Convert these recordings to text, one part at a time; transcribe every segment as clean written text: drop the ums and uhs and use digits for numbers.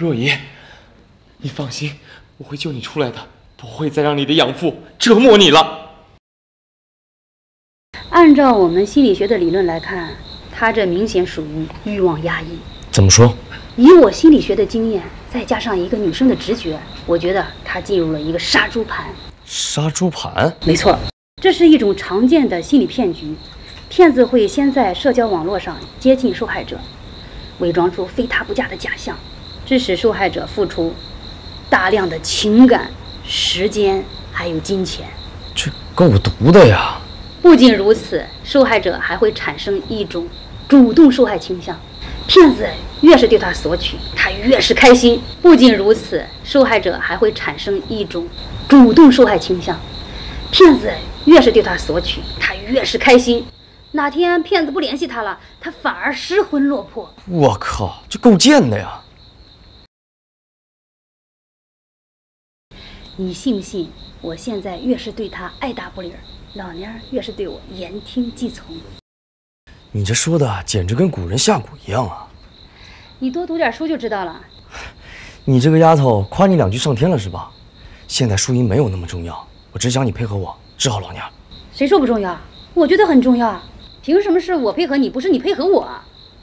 若仪，你放心，我会救你出来的，不会再让你的养父折磨你了。 按照我们心理学的理论来看，他这明显属于欲望压抑。 怎么说？ 以我心理学的经验，再加上一个女生的直觉，我觉得他进入了一个杀猪盘。 杀猪盘？ 没错，这是一种常见的心理骗局。骗子会先在社交网络上接近受害者，伪装出非他不嫁的假象，致使受害者付出大量的情感、时间还有金钱。 这够毒的呀！ 不仅如此，受害者还会产生一种主动受害倾向。骗子越是对他索取，他越是开心。不仅如此，受害者还会产生一种主动受害倾向。骗子越是对他索取，他越是开心。哪天骗子不联系他了，他反而失魂落魄。 我靠，这够贱的呀！ 你信不信？我现在越是对他爱答不理，老娘越是对我言听计从。 你这说的简直跟古人下蛊一样啊！ 你多读点书就知道了。 你这个丫头，夸你两句上天了是吧？现在输赢没有那么重要，我只想你配合我治好老娘。 谁说不重要？我觉得很重要。凭什么是我配合你，不是你配合我？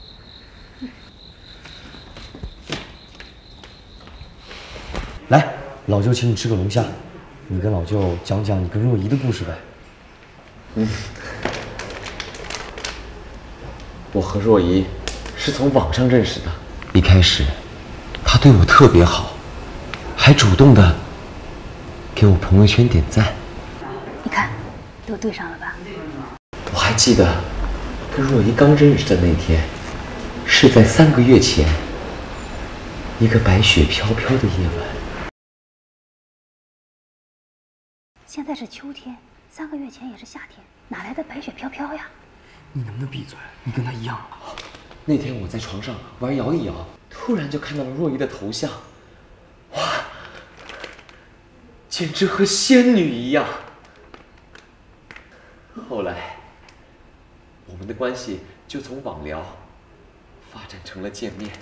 来，老舅请你吃个龙虾，你跟老舅讲讲你跟若仪的故事呗。 我和若仪是从网上认识的。 一开始，他对我特别好，还主动的给我朋友圈点赞。 你看，都对上了吧？ 我还记得跟若仪刚认识的那天，是在3个月前，一个白雪飘飘的夜晚。 现在是秋天，3个月前也是夏天，哪来的白雪飘飘呀？ 你能不能闭嘴？你跟他一样。 那天我在床上玩摇一摇，突然就看到了若仪的头像，哇，简直和仙女一样。后来，我们的关系就从网聊发展成了见面。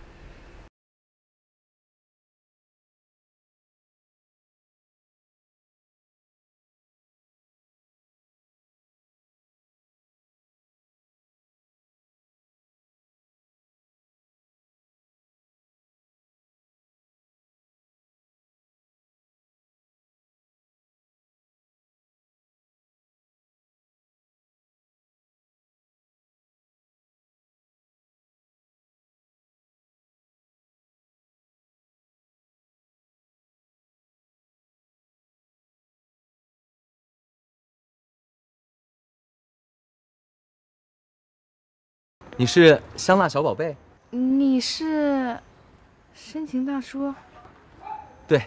你是香辣小宝贝？ 你是深情大叔？ 对。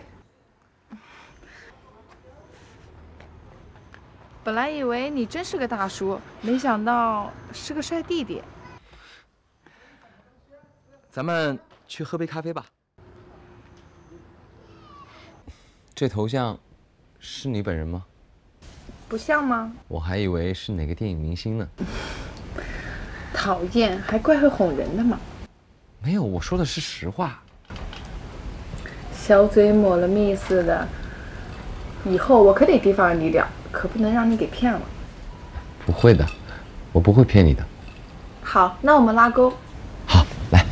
本来以为你真是个大叔，没想到是个帅弟弟。 咱们去喝杯咖啡吧。这头像是你本人吗？ 不像吗？ 我还以为是哪个电影明星呢。 讨厌，还怪会哄人的嘛。 没有，我说的是实话。 小嘴抹了蜜似的，以后我可得提防你点，可不能让你给骗了。 不会的，我不会骗你的。 好，那我们拉钩。 好，来。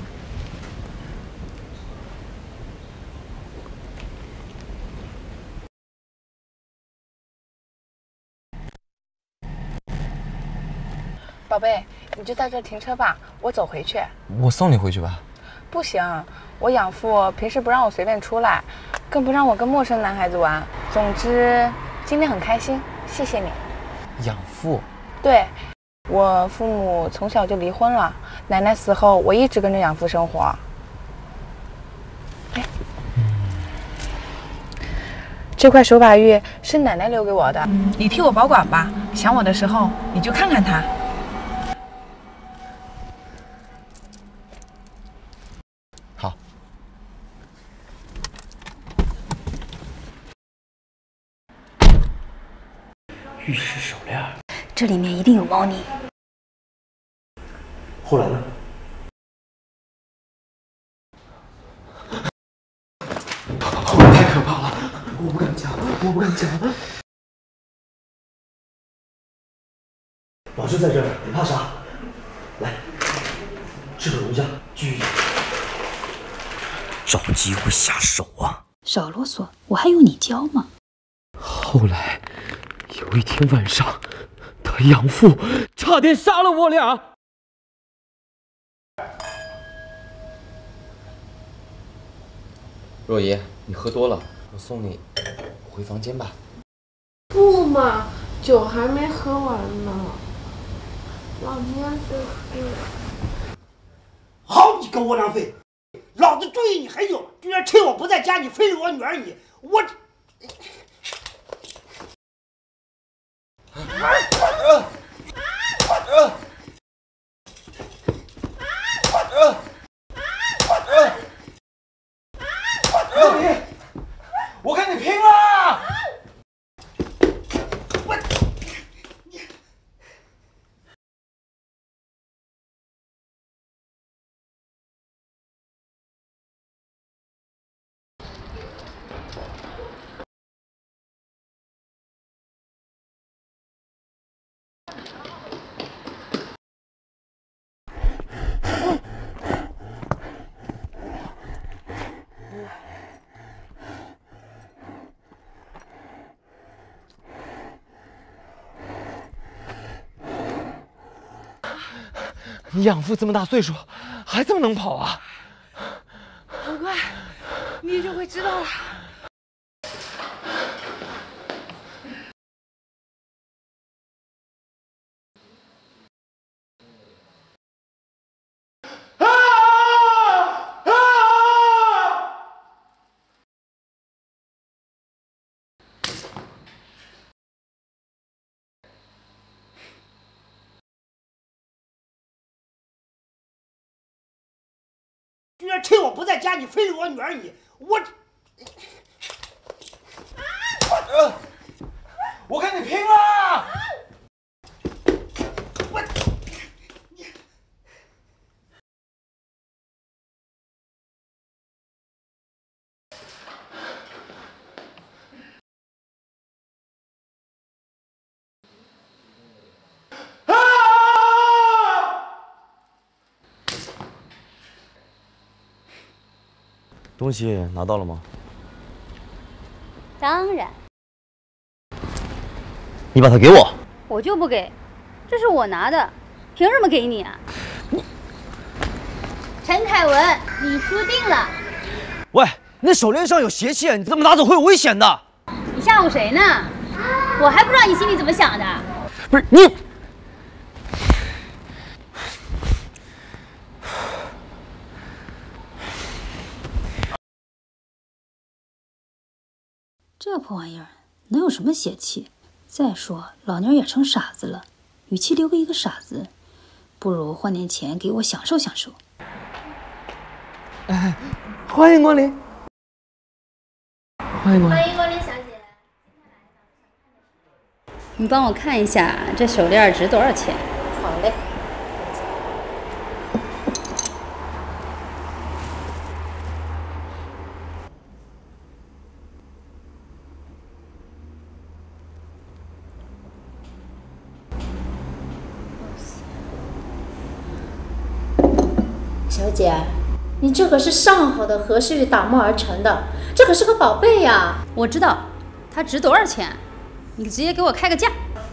宝贝，你就在这停车吧，我走回去。 我送你回去吧。 不行，我养父平时不让我随便出来，更不让我跟陌生男孩子玩。总之，今天很开心，谢谢你。 养父？ 对，我父母从小就离婚了，奶奶死后，我一直跟着养父生活。哎，这块手把玉是奶奶留给我的，你替我保管吧。想我的时候，你就看看它。 好。 玉石手链， 这里面一定有猫腻。 后来呢？ 我不敢讲。 老师在这儿，你怕啥？来，吃个龙虾，继续。找机会下手啊！ 少啰嗦，我还用你教吗？ 后来有一天晚上，他养父差点杀了我俩。若依，你喝多了，我送你回房间吧。 不嘛，酒还没喝完呢。老娘就是。 好你个窝囊废！老子注意你很久，居然趁我不在家，你非礼我女儿你，我。 若依，我跟你拼了！你养父这么大岁数，还这么能跑啊？ 很快，你就会知道了。 居然趁我不在家，你非礼我女儿你，我。 我跟你拼了！ 我。 东西拿到了吗？ 当然， 你把它给我。 我就不给，这是我拿的，凭什么给你啊？陈凯文，你输定了。 喂，那手链上有邪气，你这么拿走会有危险的。 你吓唬谁呢？我还不知道你心里怎么想的。 不是你。 这破玩意儿能有什么邪气？再说老娘也成傻子了，与其留个一个傻子，不如换点钱给我享受享受。 哎，欢迎光临，欢迎光临。 欢迎光临，小姐。 你帮我看一下这手链值多少钱？ 好嘞。小姐，你这可是上好的和氏玉打磨而成的，这可是个宝贝呀！ 我知道，它值多少钱？你直接给我开个价。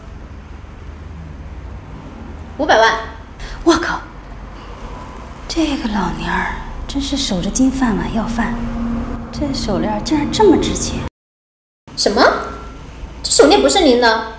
500万。 我靠！这个老娘儿真是守着金饭碗要饭，这手链竟然这么值钱！ 什么？这手链不是您的？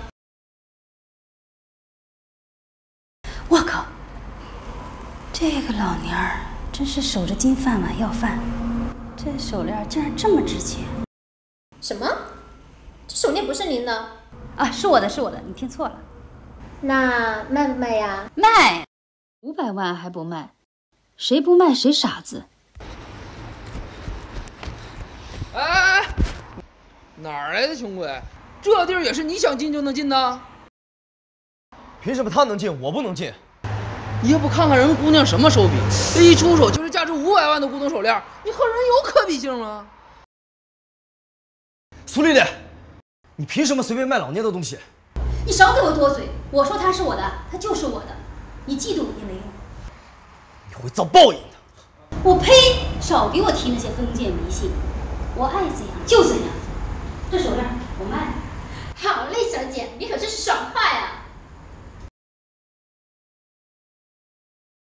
我靠！这个老娘儿真是守着金饭碗要饭，这手链竟然这么值钱！ 什么？这手链不是您的？ 啊，是我的，是我的，你听错了。 那卖不卖呀？ 卖，500万还不卖？谁不卖谁傻子！ 哎，哪儿来的穷鬼？这地儿也是你想进就能进的？ 凭什么他能进，我不能进？ 你也不看看人家姑娘什么手笔，这一出手就是价值500万的古董手链，你和人有可比性吗？ 苏丽丽， 你凭什么随便卖老聂的东西？ 你少给我多嘴！我说他是我的，他就是我的，你嫉妒也没用。 你会遭报应的。 我呸！少给我提那些封建迷信，我爱怎样就怎样。这手链我卖了。 好嘞，小姐，你可真是爽快啊！